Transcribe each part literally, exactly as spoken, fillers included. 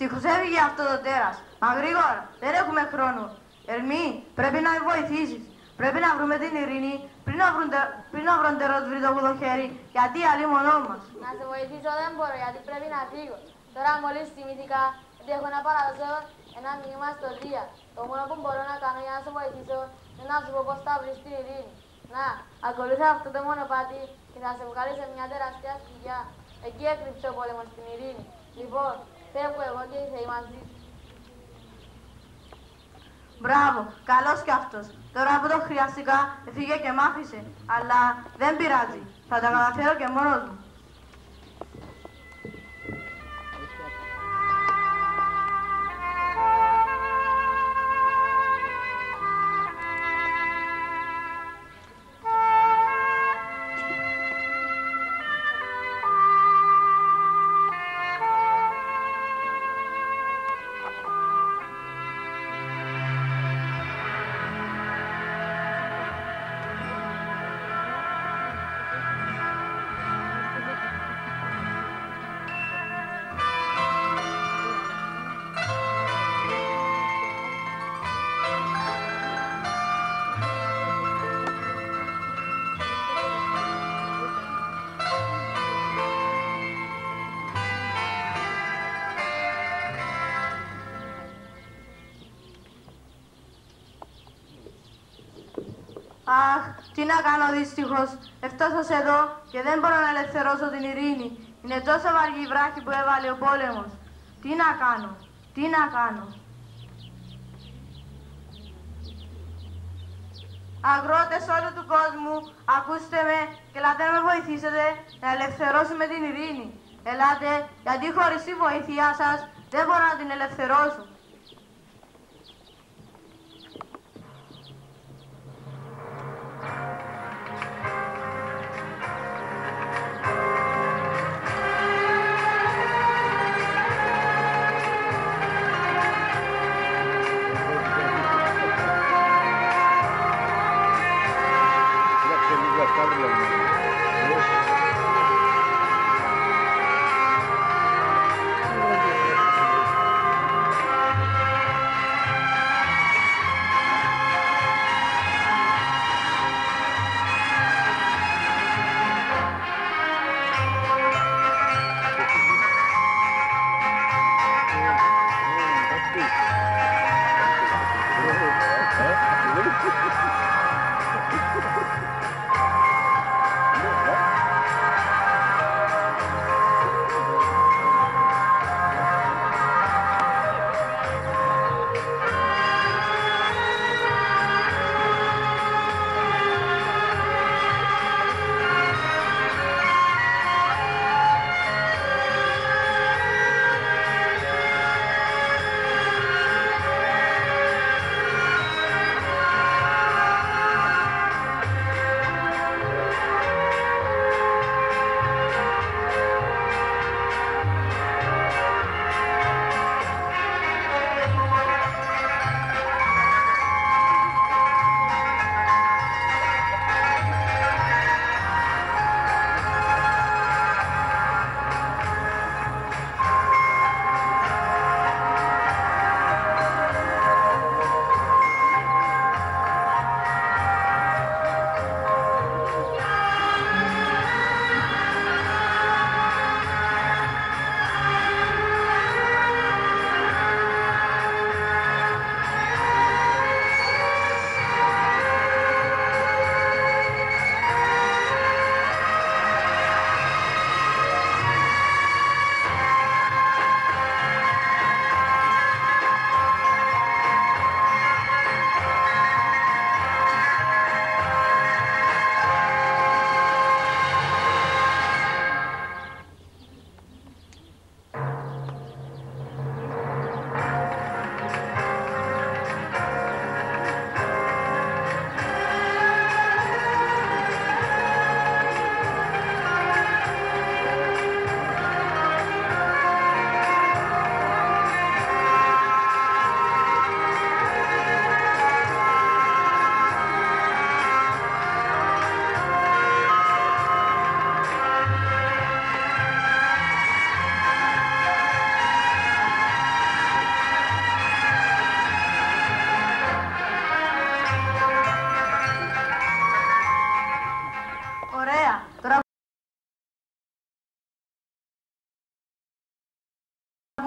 Τυχώς έφυγε αυτό το τέρας. Μα γρήγορα, δεν έχουμε χρόνο. Ερμή, πρέπει να με βοηθήσεις. Πρέπει να βρούμε την ειρήνη πριν να βρουν, πριν να βρουν τερός βρει το χέρι, γιατί αλλή μονό μας. Να σε βοηθήσω δεν μπορώ, γιατί πρέπει να φύγω. Τώρα μόλις θυμήθηκα ότι έχω να παραδώσω ένα μήνυμα στο Δία. Το μόνο που μπορώ να κάνω για να σε βοηθήσω είναι να σου πω πώς θα βρεις την ειρήνη. Να, ακολούθα αυτό το μονοπάτι και θα σε βγάλει σε μια τεράστια σκιά. Εκεί έκρυψε ο πόλεμος στην ειρήνη. Λοιπόν, φεύγω εγώ και οι θεοί μαζί. Μπράβο, καλός κι αυτός. Τώρα που το χρειάστηκα, έφυγε και μ' άφησε. Αλλά δεν πειράζει. Θα τα καταφέρω και μόνος μου. Αχ, τι να κάνω δυστυχώς. Έφτασα εδώ και δεν μπορώ να ελευθερώσω την ειρήνη. Είναι τόσο βαριή η βράχη που έβαλε ο πόλεμος. Τι να κάνω, τι να κάνω. Αγρότες όλου του κόσμου, ακούστε με και ελάτε να με βοηθήσετε να ελευθερώσουμε την ειρήνη. Ελάτε, γιατί χωρίς τη βοήθειά σας δεν μπορώ να την ελευθερώσω.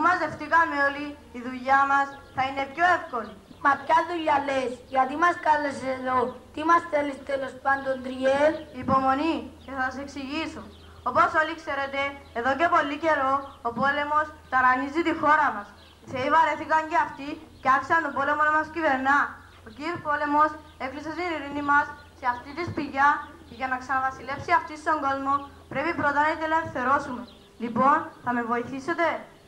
μαζευτήκαμε όλοι, η δουλειά μας θα είναι πιο εύκολη. Μα ποια δουλειά λες, γιατί μας κάλεσες εδώ, τι μας θέλεις τέλος πάντων, Τριέλ? Υπομονή και θα σας εξηγήσω. Όπως όλοι ξέρετε, εδώ και πολύ καιρό ο πόλεμος ταρανίζει τη χώρα μας. Οι Θεοί βαρέθηκαν και αυτοί και άρχισαν τον πόλεμο να μας κυβερνά. Ο κύριος πόλεμος έκλεισε την ειρήνη μας σε αυτή τη σπηλιά και για να ξαναβασιλεύσει αυτή στον κόσμο πρέπει πρώτα να την ελευθερώσουμε. Λοιπόν, θα με βοηθήσετε?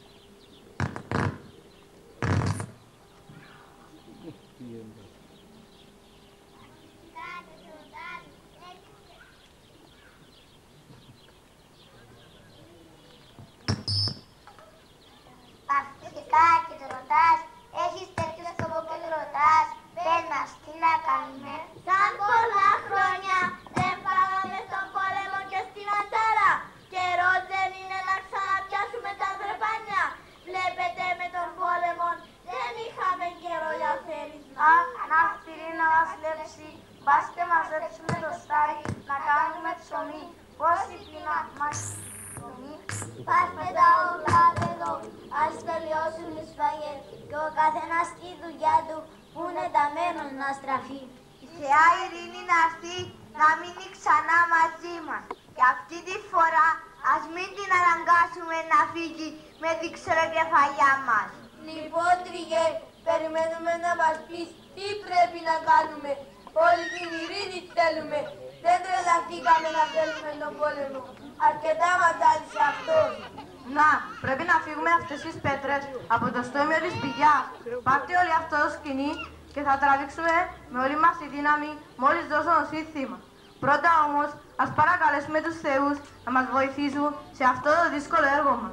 Παθητικά και το ρωτάς, έχεις τέτοιο σκοπό και το ρωτάς, πες μας, τι να κάνουμε? Σαν πολλά χρόνια δεν φάγαμε στον πόλεμο και στην Αντάρα. Καιρός δεν είναι να ξαναπιάσουμε τα δρεπάνια. Βλέπετε με τον πόλεμο δεν είχαμε καιρό για θέρισμα. Αχ, να φτυρί να βασιλεύσει, μπάστε μαζέψουμε το στάρι να κάνουμε ψωμί. Πόσοι πίνα μας ψωμί. Πάστε τα όλα εδώ, ας τελειώσουν οι σφαγές και ο καθένας στη δουλειά του που είναι ταμένος να στραφεί. Η Θεά Ειρήνη να έρθει να μείνει ξανά μαζί μας. Και αυτή τη φορά ας μην την αναγκάσουμε να φύγει με την ξεροκεφαλιά μας. Λοιπόν, Τριέλ, περιμένουμε να μας πεις τι πρέπει να κάνουμε. Όλη την ειρήνη θέλουμε. Δεν τρελαθήκαμε να θέλουμε τον πόλεμο. Αρκετά μας άλυσε αυτός. Να, πρέπει να φύγουμε αυτές τις πέτρες από το στόμιο της πηγιάς. Πάρτε όλοι αυτό το σκηνή και θα τραβήξουμε με όλη μας τη δύναμη μόλις δώσουμε σύνθημα. Πρώτα όμως, ας παρακαλέσουμε τους θεούς να μας βοηθήσουν σε αυτό το δύσκολο έργο μας.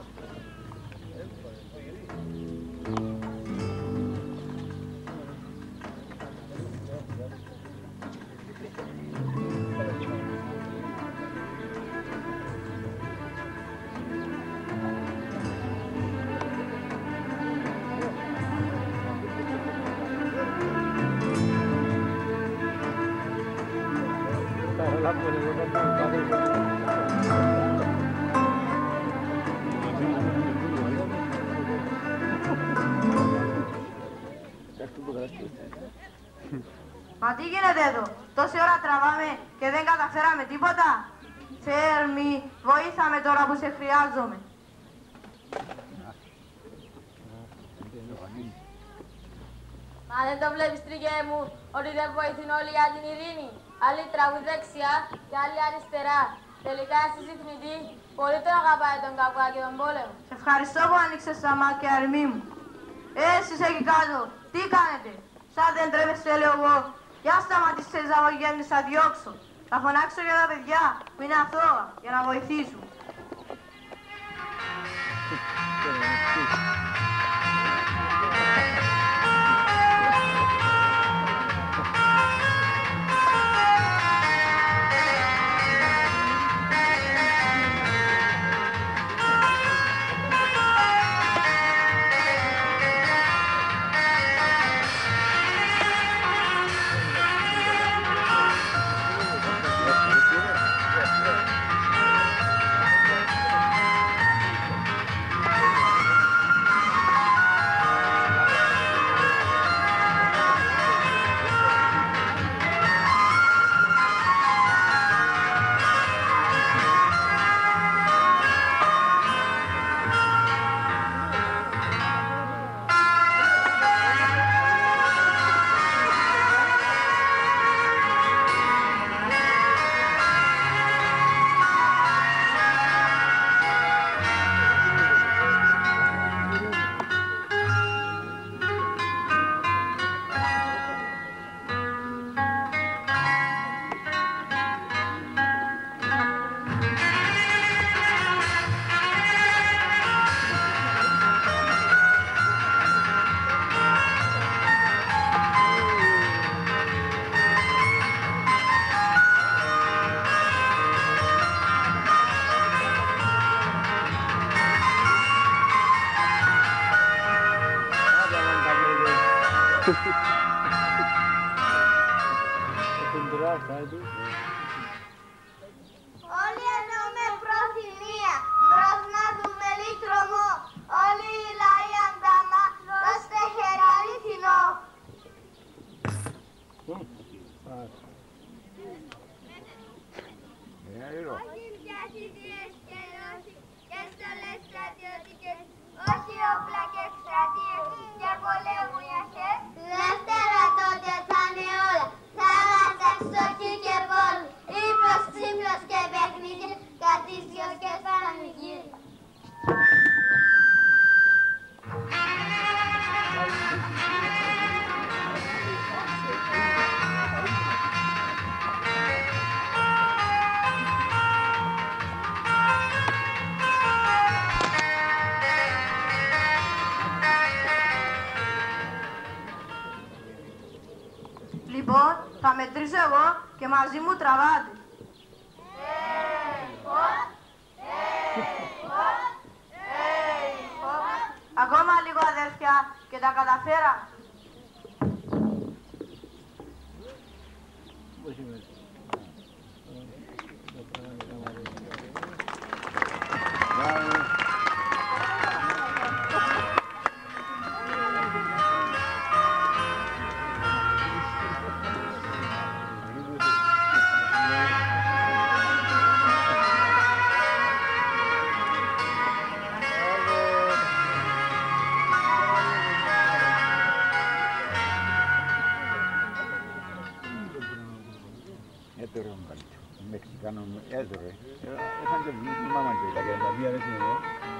Μα τι γίνεται εδώ, τόση ώρα τραβάμε και δεν καταφέραμε τίποτα. Θέρμη, βοήθαμε τώρα που σε χρειάζομαι. Μα δεν το βλέπεις, Τριγέ μου, ότι δεν βοηθούν όλοι για την ειρήνη. Άλλοι τραβούν δεξιά και άλλοι αριστερά. Τελικά εσύ συχνητή, πολύ τον αγαπάει τον κακουά και τον πόλεμο. Σε ευχαριστώ που άνοιξες τα μάτια, Ερμή μου. Ε, εσείς εκεί κάτω, τι κάνετε? Σαν δεν τρέπεστε, λέω εγώ. Για σταματήστε τις αγωγές, θα διώξω. Θα φωνάξω για τα παιδιά που είναι αθώα για να βοηθήσουν. Όλοι εννοούμε προθυμία, μπρος να δούμε λύτρομο. Όλοι οι λαοί Λοιπόν, θα μετρήσω εγώ και μαζί μου τραβάτε. Ακόμα λίγο αδέρφια και τα καταφέρα. Mexicano, eso, ¿eh? Es antes de mamá, que la que la mía es, ¿no?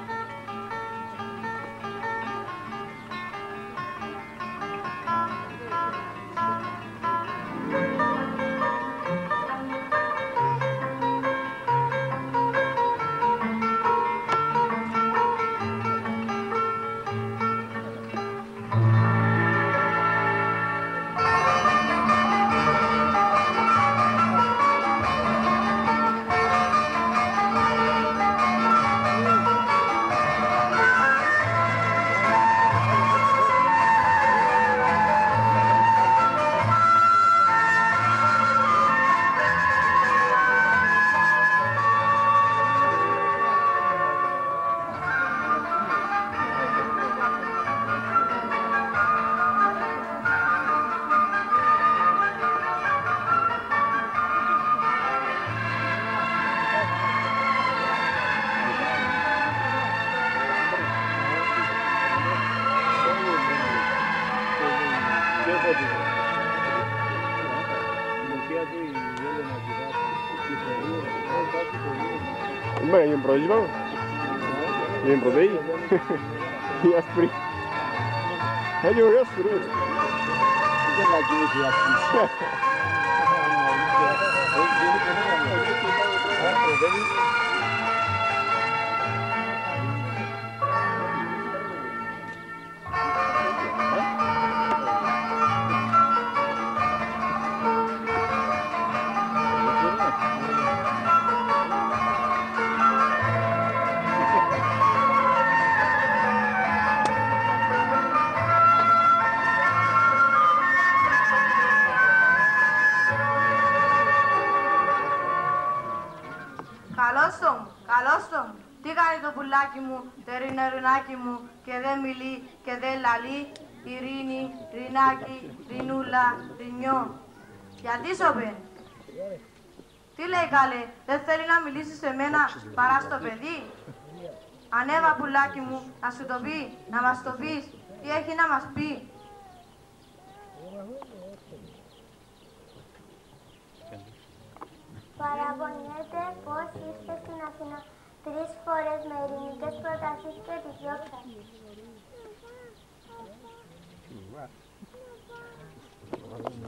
Beh, io improvviso. Io improvviso. Io aspri. E io io aspri. Io la chiusi a Καλώς το μου, καλώς το μου. Τι κάνει το πουλάκι μου, το ρινερινάκι μου και δεν μιλεί και δεν λαλεί. Ειρήνη, Ρινάκι, Ρινούλα, Ρινιό. Γιατί σωπαίνει. Τι λέει καλέ, δεν θέλει να μιλήσει σε μένα παρά στο παιδί. Ανέβα πουλάκι μου, να σου το πει, να μας το πεις, τι έχει να μας πει. Παραπονιέται πως ήρθε στην Αθήνα τρεις φορές με ειρηνικές προτάσεις και τη διώξατε.